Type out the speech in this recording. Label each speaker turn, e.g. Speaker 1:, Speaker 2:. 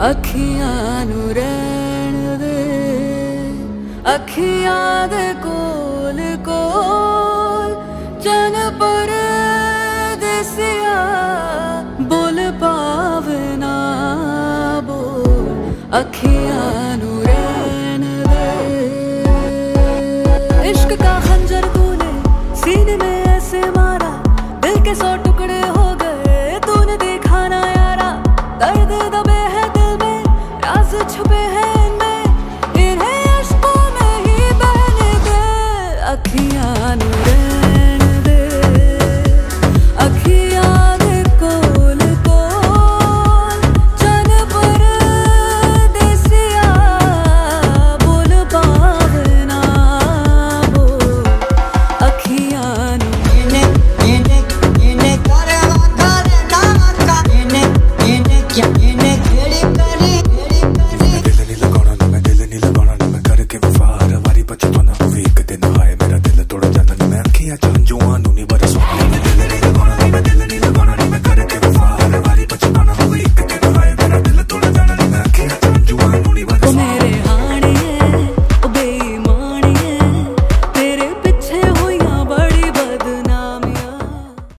Speaker 1: अखियां नू रहन दे, अखियां दे कोल कोल चन पर देसिया बोल पावे ना बोल। अखियां नू रहन दे, इश्क का खंजर तूने सीने में ऐसे मारा, दिल के 100 टुकड़े हो गए तूने देखा ना यारा। दर्द दबे है दिल में, राज छुपे हैं इनमें, इन्हें अश्कों में ही बहने दे। अखियां नू रहन दे, अखियां दे कोल कोल चन पर देसिया बोल पावे ना बोल। अखियां नू
Speaker 2: एक दिन आए मेरा दिल तोड़ जाना, मैं अखियां चांजुआ नू नहीं बरस